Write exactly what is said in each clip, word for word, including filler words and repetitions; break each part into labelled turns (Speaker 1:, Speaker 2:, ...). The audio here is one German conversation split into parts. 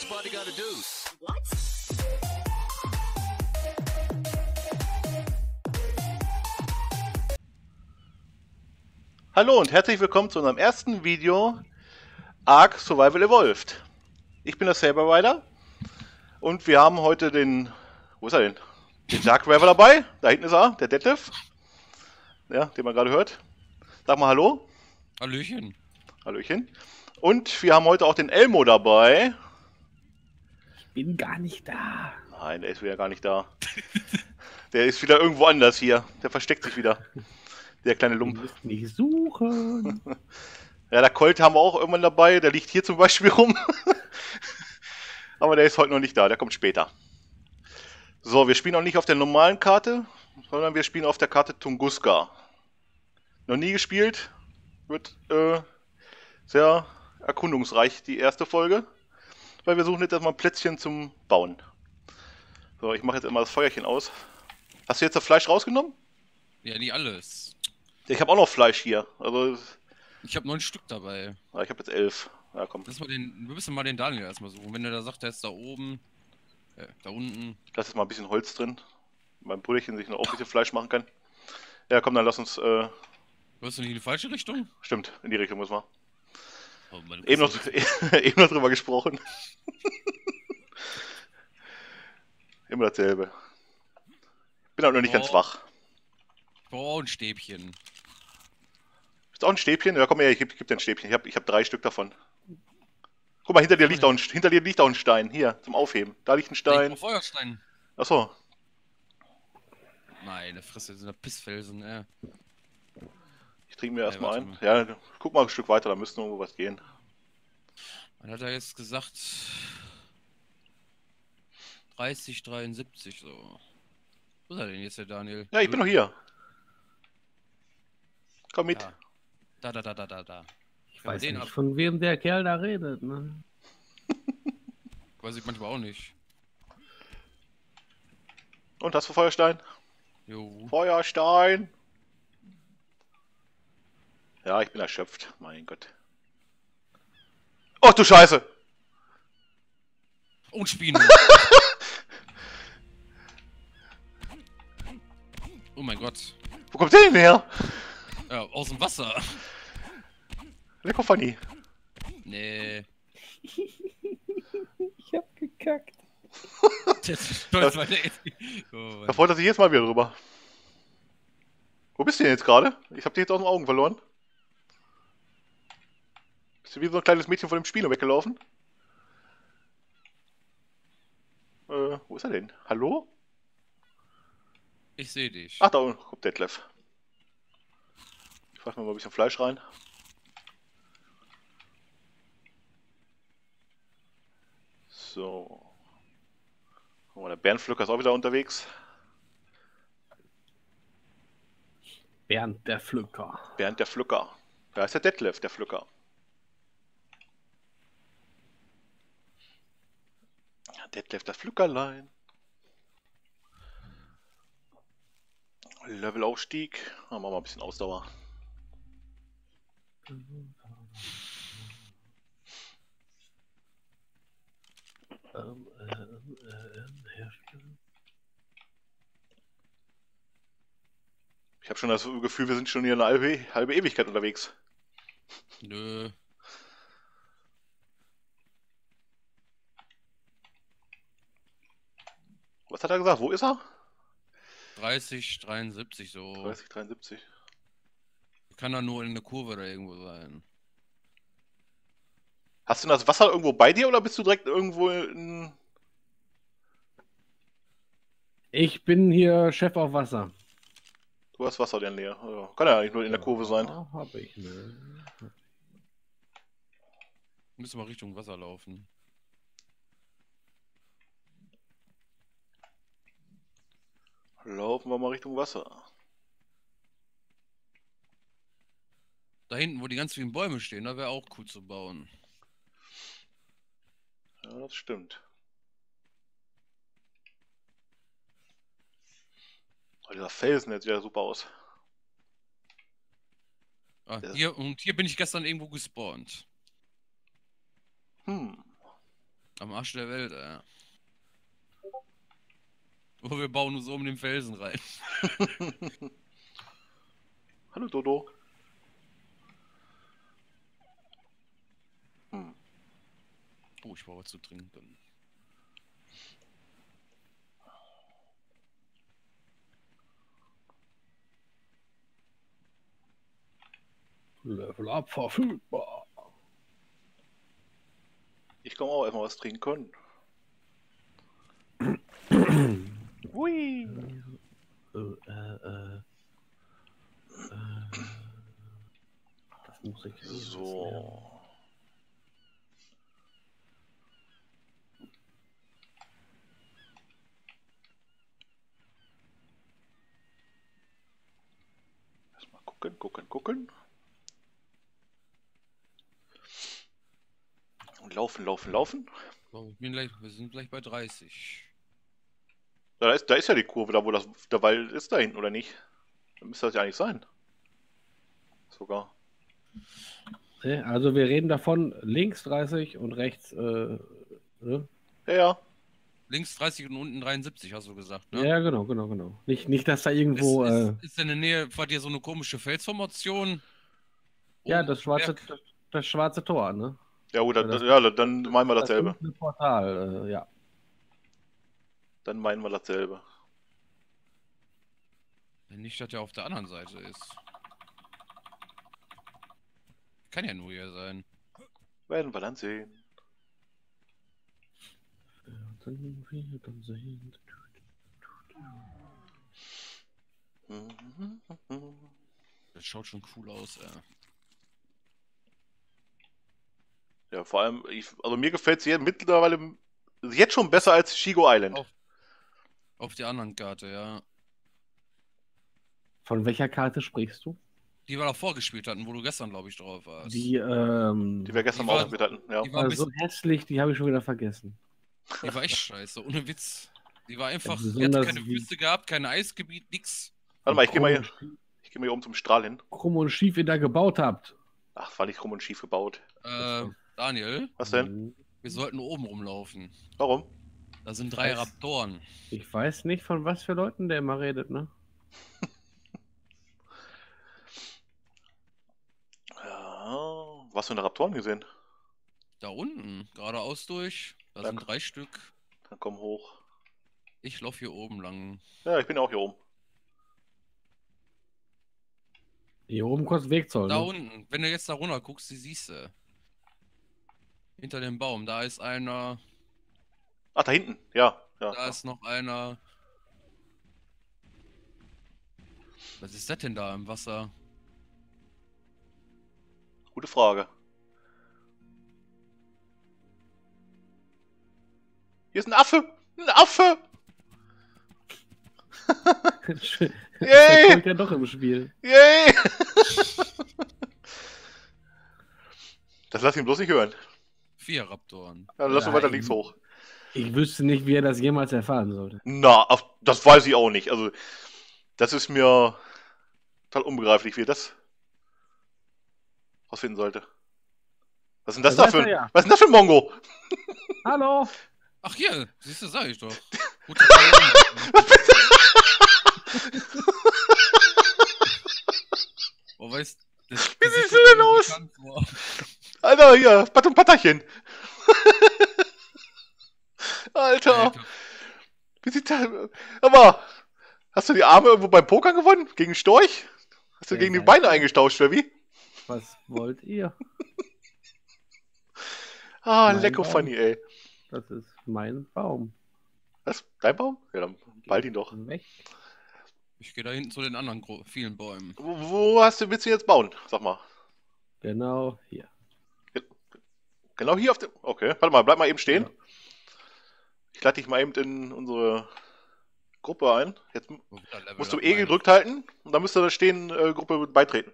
Speaker 1: spotty gotta do?
Speaker 2: What?
Speaker 3: Hallo und herzlich willkommen zu unserem ersten Video Ark Survival Evolved. Ich bin der Saber Rider und wir haben heute den, wo ist er denn? Den Dark Reaver dabei. Da hinten ist er, der Detlef. Ja, den man gerade hört. Sag mal Hallo.
Speaker 4: Hallöchen.
Speaker 3: Hallöchen. Und wir haben heute auch den Elmo dabei.
Speaker 5: Ich bin gar nicht da.
Speaker 3: Nein, der ist wieder gar nicht da. Der ist wieder irgendwo anders hier. Der versteckt sich wieder. Der kleine
Speaker 5: Du
Speaker 3: Lump.
Speaker 5: musst mich suchen.
Speaker 3: Ja, der Colt haben wir auch irgendwann dabei. Der liegt hier zum Beispiel rum. Aber der ist heute noch nicht da. Der kommt später. So, wir spielen auch nicht auf der normalen Karte, sondern wir spielen auf der Karte Tunguska. Noch nie gespielt. Wird äh, sehr erkundungsreich die erste Folge. Weil wir suchen jetzt erstmal ein Plätzchen zum Bauen. So, ich mache jetzt immer das Feuerchen aus. Hast du jetzt das Fleisch rausgenommen?
Speaker 4: Ja, nicht alles.
Speaker 3: Ich habe auch noch Fleisch hier. Also,
Speaker 4: Ich habe neun Stück dabei.
Speaker 3: ja, ich habe jetzt elf. Ja, komm.
Speaker 4: Lass mal den, wir müssen mal den Daniel erstmal suchen. Wenn er da sagt, der ist da oben, äh, da unten.
Speaker 3: Lass jetzt mal ein bisschen Holz drin. Mein Brüderchen sich noch auch ein bisschen Fleisch machen kann. Ja, komm, dann lass uns. Äh,
Speaker 4: Wolltest du nicht in die falsche Richtung?
Speaker 3: stimmt, in die Richtung müssen wir.
Speaker 4: Oh, Mann,
Speaker 3: Eben noch, eben noch drüber gesprochen. Immer dasselbe. Bin auch noch nicht ganz
Speaker 4: Oh.
Speaker 3: wach.
Speaker 4: Ich brauche auch ein Stäbchen.
Speaker 3: Ist auch ein Stäbchen? Ja, komm her, ich geb, geb dir ein Stäbchen. Ich habe ich hab drei Stück davon. Guck mal, hinter dir, liegt auch ein, hinter dir liegt auch ein Stein. Hier, zum Aufheben. Da liegt ein
Speaker 4: Ich
Speaker 3: Stein.
Speaker 4: brauch Feuerstein.
Speaker 3: Achso.
Speaker 4: Meine Fresse, sind da Pissfelsen, ey.
Speaker 3: Ich trinke mir erstmal
Speaker 4: warte
Speaker 3: ein. Ja, guck mal ein Stück weiter, da müsste irgendwo was gehen.
Speaker 4: Was hat er jetzt gesagt? dreißig, dreiundsiebzig, so. Wo ist er denn jetzt, der Daniel?
Speaker 3: Ja, ich bin noch hier. Komm mit.
Speaker 4: Ja. Da, da, da, da, da, da.
Speaker 5: Ich
Speaker 4: Wenn wir
Speaker 5: weiß
Speaker 4: den
Speaker 5: nicht,
Speaker 4: ab-
Speaker 5: von wem der Kerl da redet. Ne?
Speaker 4: Weiß ich manchmal auch nicht.
Speaker 3: Und hast du Feuerstein?
Speaker 4: Jo.
Speaker 3: Feuerstein! Ja, ich bin erschöpft. Mein Gott. Ach du Scheiße!
Speaker 4: Und Spino. Oh mein Gott.
Speaker 3: Wo kommt der denn her?
Speaker 4: Ja, aus dem Wasser.
Speaker 3: Der Kompanie.
Speaker 4: Nee.
Speaker 5: Ich hab gekackt.
Speaker 4: Das ist stolz, weil der oh, Mann.
Speaker 3: Da freut er sich jetzt mal wieder drüber. Wo bist du denn jetzt gerade? Ich hab dich jetzt aus den Augen verloren. Bist du wie so ein kleines Mädchen von dem Spino weggelaufen? Äh, wo ist er denn? Hallo?
Speaker 4: Ich sehe dich.
Speaker 3: Ach, da unten kommt Detlef. Ich fasse mir mal ein bisschen Fleisch rein. So. Guck mal, der Bärenpflücker ist auch wieder unterwegs.
Speaker 5: Bernd der Pflücker.
Speaker 3: Bernd der Pflücker. Da ist der Detlef, der Pflücker. Ja, Detlef, das Pflückerlein. Levelaufstieg. Machen wir mal ein bisschen Ausdauer.
Speaker 5: Ähm, ähm, ähm, herstellen.
Speaker 3: Ich habe schon das Gefühl, wir sind schon hier eine halbe, halbe Ewigkeit unterwegs.
Speaker 4: Nö.
Speaker 3: Was hat er gesagt? Wo ist er?
Speaker 4: dreißig, dreiundsiebzig, so.
Speaker 3: dreißig, dreiundsiebzig.
Speaker 4: Kann da nur in der Kurve oder irgendwo sein.
Speaker 3: Hast du das Wasser irgendwo bei dir oder bist du direkt irgendwo in...
Speaker 5: Ich bin hier Chef auf Wasser.
Speaker 3: Du hast Wasser in der Nähe. Ja, kann ja eigentlich nur in der Kurve sein.
Speaker 5: Ja, hab ich, ne?
Speaker 4: Müssen wir Richtung Wasser laufen.
Speaker 3: Laufen wir mal Richtung Wasser.
Speaker 4: Da hinten, wo die ganz vielen Bäume stehen, da wäre auch cool zu bauen.
Speaker 3: Ja, das stimmt. Oh, dieser Felsen sieht ja super aus.
Speaker 4: Ah,
Speaker 3: Ja.
Speaker 4: hier, und hier bin ich gestern irgendwo gespawnt.
Speaker 3: Hm.
Speaker 4: Am Arsch der Welt, ey. Oh, wir bauen uns um den Felsen rein.
Speaker 3: Hallo Dodo. Hm.
Speaker 4: Oh, ich brauche was zu trinken.
Speaker 5: Level up verfügbar.
Speaker 3: Ich komme auch erstmal was trinken. Hui.
Speaker 5: Äh, äh, äh, äh, das muss ich
Speaker 3: So. Erstmal gucken, gucken, gucken. Und laufen, laufen, laufen.
Speaker 4: So, ich bin gleich, wir sind gleich bei dreißig.
Speaker 3: Da ist, da ist ja die Kurve, da wo das, der Wald ist da hinten, oder nicht? Dann müsste das ja eigentlich sein. Sogar.
Speaker 5: Okay, also wir reden davon links dreißig und rechts. Äh, ne?
Speaker 3: Ja, ja.
Speaker 4: Links dreißig und unten dreiundsiebzig, hast du gesagt, ne?
Speaker 5: Ja, genau, genau, genau. Nicht, nicht dass da
Speaker 4: Ist,
Speaker 5: irgendwo.
Speaker 4: ist,
Speaker 5: äh,
Speaker 4: ist in der Nähe, war dir so eine komische Felsformation?
Speaker 5: ja,
Speaker 4: Oben
Speaker 5: das
Speaker 4: auf dem
Speaker 5: schwarze,
Speaker 4: Berg?
Speaker 5: das schwarze Tor, ne?
Speaker 3: Ja gut,
Speaker 5: Ja,
Speaker 3: dann,
Speaker 5: das-
Speaker 3: ja, dann meinen wir
Speaker 5: Das
Speaker 3: dasselbe.
Speaker 5: dunkle Portal, äh, ja.
Speaker 3: Dann meinen wir dasselbe.
Speaker 4: Nicht, dass der auf der anderen Seite ist. Kann ja nur hier sein.
Speaker 3: Werden wir dann sehen.
Speaker 5: Dann wir dann sehen.
Speaker 4: Das schaut schon cool aus, ey.
Speaker 3: Ja, vor allem, ich, also mir gefällt es mittlerweile jetzt schon besser als Shigo Island.
Speaker 4: Auf, auf der anderen Karte, ja.
Speaker 5: Von welcher Karte sprichst du?
Speaker 4: Die wir davor gespielt hatten, wo du gestern, glaube ich, drauf warst.
Speaker 5: Die, ähm,
Speaker 3: Die wir gestern
Speaker 4: Die
Speaker 3: mal
Speaker 4: war-
Speaker 3: ausprobiert hatten. Ja.
Speaker 4: die war, ein
Speaker 5: war so
Speaker 4: bisschen,
Speaker 5: hässlich, die habe ich schon wieder vergessen.
Speaker 4: die war echt scheiße, ohne Witz. Die war einfach,
Speaker 5: Ja,
Speaker 4: die hatte
Speaker 5: besonders
Speaker 4: keine
Speaker 5: wie-
Speaker 4: Wüste gehabt, kein Eisgebiet, nix.
Speaker 3: Warte mal, ich gehe mal,
Speaker 5: Krumm
Speaker 3: hier-
Speaker 5: und-
Speaker 3: ich geh mal hier oben zum Strahl hin.
Speaker 5: Krumm und schief ihr da gebaut habt.
Speaker 3: Ach, war nicht krumm und schief gebaut.
Speaker 4: Äh, Daniel,
Speaker 3: Was denn?
Speaker 5: Mhm.
Speaker 4: wir sollten oben rumlaufen.
Speaker 3: Warum?
Speaker 4: Da sind drei
Speaker 5: Was?
Speaker 4: Raptoren.
Speaker 5: Ich weiß nicht, von was für Leuten der immer redet, ne?
Speaker 3: Ja, was für eine Raptoren gesehen?
Speaker 4: Da unten, geradeaus durch. Da
Speaker 3: Danke.
Speaker 4: sind drei Stück.
Speaker 3: Dann komm hoch.
Speaker 4: Ich laufe hier oben lang.
Speaker 3: Ja, ich bin auch hier oben.
Speaker 5: Hier oben kostet Wegzoll,
Speaker 4: Da
Speaker 5: ne?
Speaker 4: unten, wenn du jetzt da runter guckst, die siehst du. Hinter dem Baum, da ist einer,
Speaker 3: Ach, da hinten. Ja, ja.
Speaker 4: da ist noch einer. Was ist das denn da im Wasser?
Speaker 3: Gute Frage. Hier ist ein Affe. Ein Affe.
Speaker 5: Der
Speaker 3: Yay.
Speaker 5: kommt ja doch im Spiel.
Speaker 3: Yay. Das lass ihn bloß nicht hören.
Speaker 4: Vier Raptoren.
Speaker 3: Dann lass ihn
Speaker 5: Ja,
Speaker 3: weiter
Speaker 5: ich-
Speaker 3: links hoch.
Speaker 5: Ich wüsste nicht, wie er das jemals erfahren sollte.
Speaker 3: Na, auf, das weiß ich auch nicht. Also, das ist mir total unbegreiflich, wie er das rausfinden sollte. Was ist denn das
Speaker 5: Da
Speaker 3: da für
Speaker 5: ist
Speaker 3: ein,
Speaker 5: er ja.
Speaker 3: was ist denn das für ein Mongo?
Speaker 5: Hallo!
Speaker 4: Ach hier, siehst du, sag ich doch. Gut, dass wir- oh, weißt das,
Speaker 3: Wie
Speaker 4: das
Speaker 3: siehst
Speaker 4: sieht
Speaker 3: du denn
Speaker 4: mir
Speaker 3: aus?
Speaker 4: bekannt vor.
Speaker 3: Alter, hier, Pat und Patterchen. Alter,
Speaker 4: Alter,
Speaker 3: wie sieht das... Aber, hast du die Arme irgendwo beim Pokern gewonnen? Gegen Storch? Hast du
Speaker 5: Ja,
Speaker 3: gegen die
Speaker 5: weiß
Speaker 3: Beine
Speaker 5: ich.
Speaker 3: eingestauscht, oder wie?
Speaker 5: Was wollt ihr?
Speaker 3: Ah,
Speaker 5: Mein
Speaker 3: lecko
Speaker 5: Baum.
Speaker 3: funny, ey.
Speaker 5: Das ist mein Baum.
Speaker 3: Was? Dein Baum? Ja, dann bald ihn doch.
Speaker 5: Weg.
Speaker 4: ich gehe da hinten zu den anderen gro- vielen Bäumen.
Speaker 3: Wo, wo hast du, willst du jetzt bauen? Sag mal.
Speaker 5: Genau hier.
Speaker 3: Genau hier auf dem... Okay, warte mal, bleib mal eben stehen.
Speaker 5: Ja.
Speaker 3: Ich lade dich mal eben in unsere Gruppe ein. Jetzt
Speaker 4: Wo wieder Level
Speaker 3: musst du
Speaker 4: up
Speaker 3: E
Speaker 4: meine-
Speaker 3: gedrückt halten und dann müsste da stehen, äh, Gruppe beitreten.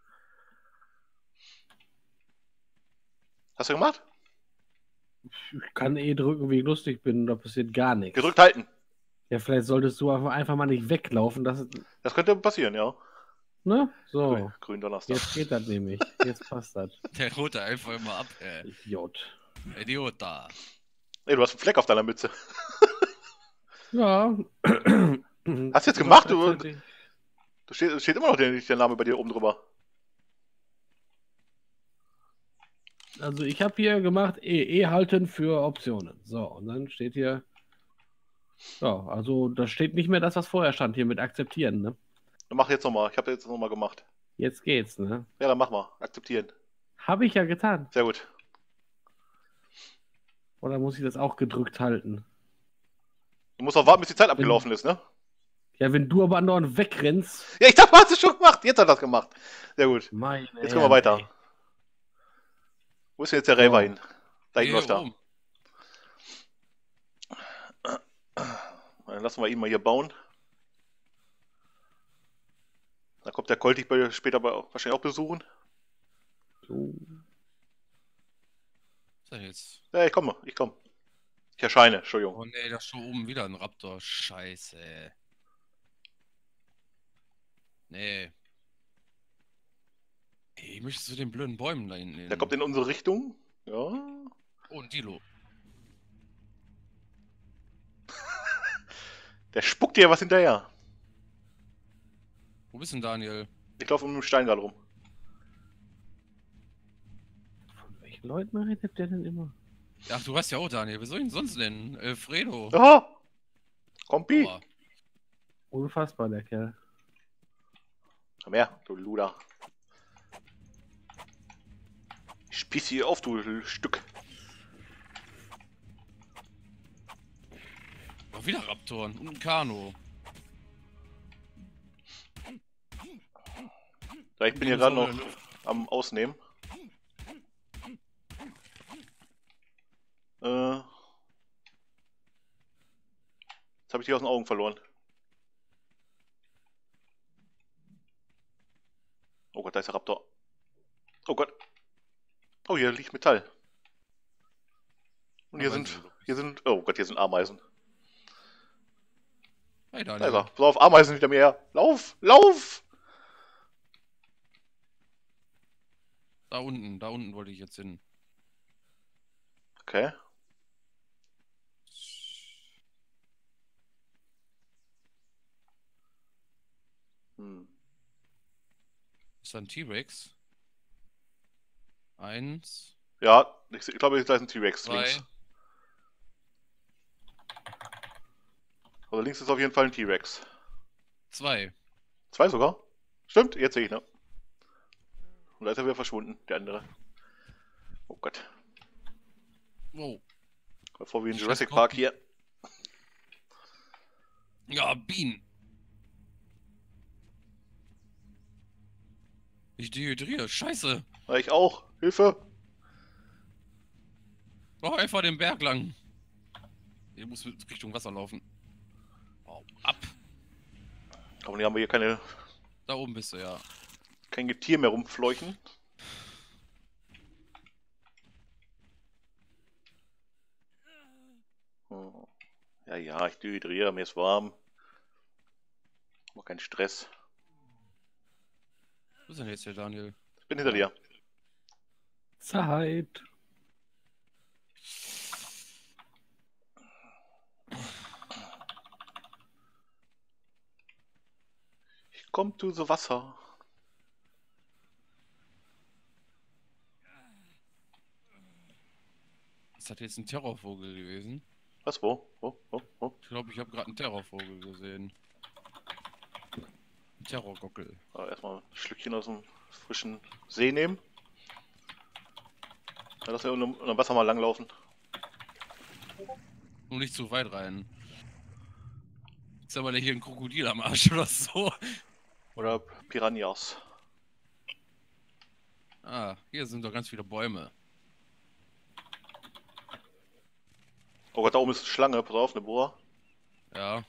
Speaker 3: Hast du gemacht?
Speaker 5: Ich kann eh drücken, wie ich lustig bin, da passiert gar nichts.
Speaker 3: Gedrückt halten.
Speaker 5: Ja, vielleicht solltest du einfach- einfach mal nicht weglaufen. Das,
Speaker 3: Das könnte passieren, ja.
Speaker 5: ne? So.
Speaker 3: Grün, Grün Donnerstag.
Speaker 5: Jetzt geht das nämlich. Jetzt passt das.
Speaker 4: Der rote einfach immer ab, ey.
Speaker 5: Idiot.
Speaker 4: Idiota.
Speaker 3: Ey, du hast einen Fleck auf deiner Mütze.
Speaker 5: Ja.
Speaker 3: Hast du jetzt gemacht? Du, du steht, steht immer noch der, der Name bei dir oben drüber.
Speaker 5: Also ich habe hier gemacht, E, E halten für Optionen. So, und dann steht hier, ja, also da steht nicht mehr das, was vorher stand, hier mit akzeptieren, ne?
Speaker 3: Dann mach jetzt nochmal. Ich habe jetzt nochmal gemacht.
Speaker 5: Jetzt geht's, ne?
Speaker 3: Ja, dann mach mal. Akzeptieren.
Speaker 5: Habe ich ja getan.
Speaker 3: Sehr gut.
Speaker 5: Oder muss ich das auch gedrückt halten?
Speaker 3: Du musst auch warten, bis die Zeit abgelaufen ist, ne?
Speaker 5: Ja, wenn du aber andauernd wegrennst.
Speaker 3: Ja, ich dachte, hast du schon gemacht. Jetzt hat er das gemacht. Sehr gut.
Speaker 5: Meine
Speaker 3: Jetzt können wir weiter.
Speaker 5: Ey.
Speaker 3: Wo ist denn jetzt der Raver
Speaker 5: So.
Speaker 3: hin? Da hinten
Speaker 4: Hier
Speaker 3: läuft er.
Speaker 4: oben.
Speaker 3: Dann lassen wir ihn mal hier bauen. Dann kommt der Colt dich bei- später bei, wahrscheinlich auch besuchen.
Speaker 5: So.
Speaker 4: Was ist denn jetzt?
Speaker 3: Ja, ich komme, ich komme. Ich erscheine, Entschuldigung.
Speaker 4: Oh nee, da ist schon oben wieder ein Raptor. Scheiße. Nee. Ey, ich möchte zu den blöden Bäumen da hinten hin.
Speaker 3: Der kommt in unsere Richtung. Ja.
Speaker 4: Oh, ein Dilo.
Speaker 3: Der spuckt dir was hinterher.
Speaker 4: Wo bist denn Daniel?
Speaker 3: Ich laufe um den Stein gerade rum.
Speaker 5: Von welchen Leuten redet der denn immer?
Speaker 4: Ach, du hast ja auch Daniel. Wer soll ihn sonst nennen? Alfredo.
Speaker 3: Aha! Kompi!
Speaker 4: Aua.
Speaker 5: Unfassbar, der Kerl.
Speaker 3: Komm her, du Luder. Ich spieß hier auf, du Stück.
Speaker 4: Oh, wieder Raptoren und ein Kano.
Speaker 3: Ja, ich bin hier gerade noch am Ausnehmen. Äh. Jetzt habe ich die aus den Augen verloren. Oh Gott, da ist der Raptor. Oh Gott. Oh, hier liegt Metall. Und hier
Speaker 4: Aber
Speaker 3: sind, hier sind, oh Gott, hier sind Ameisen.
Speaker 4: Hey
Speaker 3: Da ist
Speaker 4: Daniel.
Speaker 3: er. Pass auf, Ameisen hinter mir her. Lauf, lauf!
Speaker 4: Da unten, da unten wollte ich jetzt hin.
Speaker 3: Okay. Hm.
Speaker 4: Ist da ein T-Rex? Eins,
Speaker 3: Ja, ich, ich glaube, da ist ein T-Rex
Speaker 4: zwei.
Speaker 3: links. Also links ist auf jeden Fall ein T-Rex.
Speaker 4: Zwei.
Speaker 3: Zwei sogar? Stimmt, jetzt sehe ich, ne? Und da ist er wieder verschwunden, der andere. Oh Gott.
Speaker 4: Wow.
Speaker 3: Bevor wir in
Speaker 4: Ich
Speaker 3: Jurassic
Speaker 4: weiß,
Speaker 3: Park
Speaker 4: kommt-
Speaker 3: hier.
Speaker 4: Ja, Bienen. Ich dehydriere. Scheiße.
Speaker 3: Ja, ich auch. Hilfe!
Speaker 4: Oh, einfach den Berg lang. Hier muss Richtung Wasser laufen. Oh, ab.
Speaker 3: Aber hier haben wir hier keine,
Speaker 4: Da oben bist du, ja.
Speaker 3: kein Getier mehr rumfleuchen. Hm. Ja, ja, ich dehydriere, mir ist warm. Mach keinen Stress.
Speaker 4: Wo ist denn jetzt hier, Daniel?
Speaker 3: Ich bin hinter dir.
Speaker 5: Zeit.
Speaker 3: Ich komm zu so Wasser.
Speaker 4: Ist das jetzt ein Terrorvogel gewesen?
Speaker 3: Was, wo? Wo? Wo? Wo?
Speaker 4: Ich glaube, ich habe gerade einen Terrorvogel gesehen. Ein Terrorgockel.
Speaker 3: Aber erstmal ein Schlückchen aus dem frischen See nehmen. Ja, lass wir unter unter dem Wasser mal langlaufen.
Speaker 4: Nur nicht zu weit rein. Ist aber hier ein Krokodil am Arsch oder so.
Speaker 3: Oder Piranhas.
Speaker 4: Ah, hier sind doch ganz viele Bäume.
Speaker 3: Oh Gott, da oben ist eine Schlange. Pass auf, eine Boa.
Speaker 4: Ja.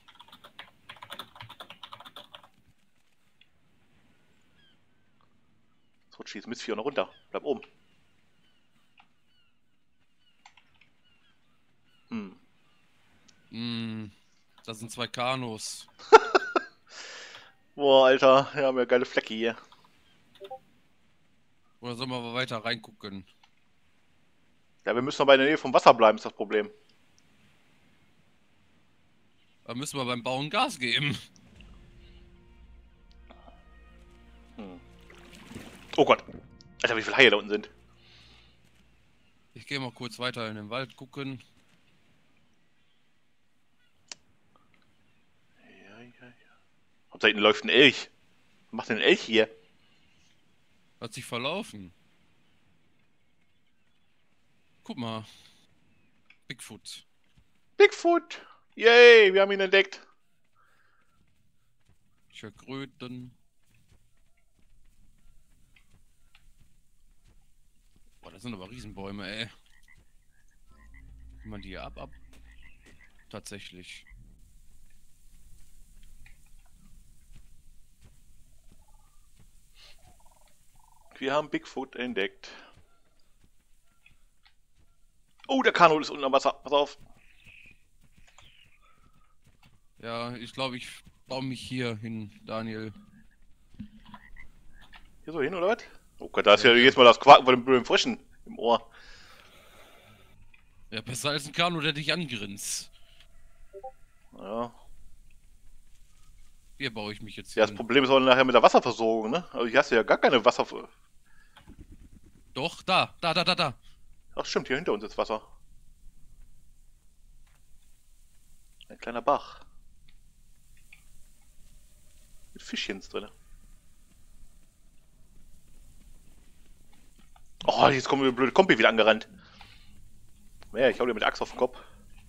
Speaker 3: So, schieß Mist vier noch runter. Bleib oben. Hm.
Speaker 4: Hm, das sind zwei Kanos.
Speaker 3: Boah, Alter. Wir haben ja geile Flecke hier.
Speaker 4: Oder sollen wir mal weiter reingucken?
Speaker 3: Ja, wir müssen aber in der Nähe vom Wasser bleiben, ist das Problem.
Speaker 4: Da müssen wir beim Bauen Gas geben.
Speaker 3: Hm. Oh Gott. Alter, wie viele Haie da unten sind.
Speaker 4: Ich gehe mal kurz weiter in den Wald gucken.
Speaker 3: Ja, ja, ja. Hauptsächlich läuft ein Elch. Was macht denn ein Elch hier?
Speaker 4: Hat sich verlaufen. Guck mal. Bigfoot.
Speaker 3: Bigfoot! Yay, wir haben ihn entdeckt.
Speaker 4: Ich höre Kröten. Boah, das sind aber Riesenbäume, ey. Wie man die hier ab, ab. Tatsächlich.
Speaker 3: Wir haben Bigfoot entdeckt. Oh, der Kanu ist unter Wasser. Pass auf.
Speaker 4: Ja, ich glaube, ich baue mich hier hin, Daniel.
Speaker 3: Hier so hin, oder was? Oh Gott, da ist ja jetzt mal das Quaken von dem blöden Frischen im Ohr.
Speaker 4: Ja, besser als ein Kanu, der dich angrinst.
Speaker 3: Ja.
Speaker 4: Hier baue ich mich jetzt
Speaker 3: Ja, das
Speaker 4: hin.
Speaker 3: Problem ist auch nachher mit der Wasserversorgung, ne? Also hier hast du ja gar keine Wasser...
Speaker 4: Doch, da, da, da, da, da.
Speaker 3: Ach stimmt, hier hinter uns ist Wasser. Ein kleiner Bach. Mit Fischchens drin. Oh, jetzt kommt der blöde Kompi wieder angerannt. Ja, ich hau dir mit der Axt auf den Kopf.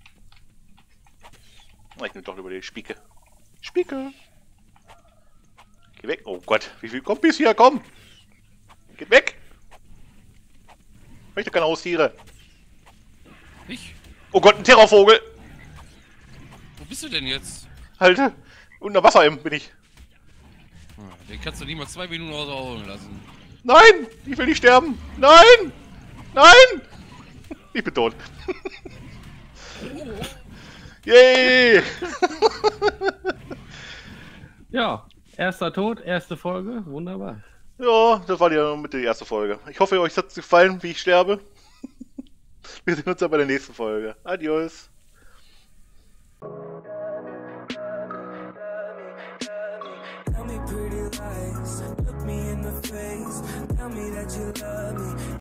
Speaker 3: Oh, ich nehme doch über die Spieke. Spieke! Geh weg. Oh Gott, wie viele Kompis hier? Komm! Geht weg! Ich möchte keine Haustiere.
Speaker 4: Ich?
Speaker 3: Oh Gott, ein Terrorvogel!
Speaker 4: Wo bist du denn jetzt?
Speaker 3: Halt, unter Wasser bin ich.
Speaker 4: Ah, den kannst du nicht mal zwei Minuten außer Augen lassen.
Speaker 3: Nein! Ich will nicht sterben! Nein! Nein! Ich bin tot. Yay!
Speaker 5: Ja, erster Tod, erste Folge, wunderbar.
Speaker 3: Ja, das war die, mit der erste Folge. Ich hoffe, euch hat es gefallen, wie ich sterbe. Wir sehen uns dann bei der nächsten Folge. Adios.
Speaker 1: Tell me pretty lies, look me in the face. Tell me that you love me.